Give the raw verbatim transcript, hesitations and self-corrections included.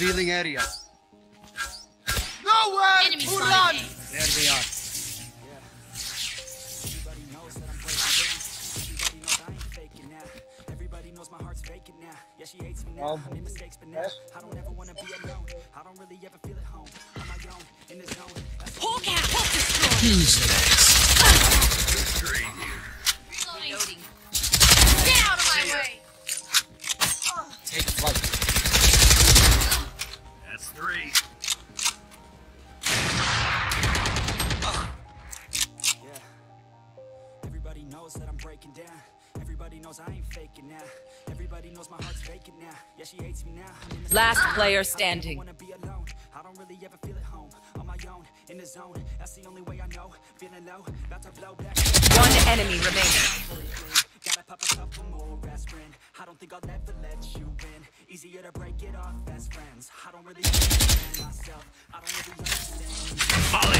Revealing area. Nowhere! Enemy Who spotted run? A. There they are. Everybody knows that I'm breaking down. Everybody knows I ain't faking now. Everybody knows my heart's faking now. Yeah, she hates me now. I made mistakes, but now I don't ever wanna be alone. I don't really ever feel at home. On my own, in the zone. Hulk out! Hulk destroyed! Reloading. Get out of my way! Take flight. That's three. Everybody knows that I'm breaking down. Everybody knows I ain't faking now. Everybody knows my heart's faking now. Yeah, she hates me now. Last player I standing. don't wanna be alone. I don't really ever feel at home. On my own, in the zone. That's the only way I know. Feeling low, about to blow back. One enemy remaining. Gotta pop a couple more aspirin. I don't think I'll ever let you in. Easier to break it off best friends. I don't really understand myself. I don't really understand.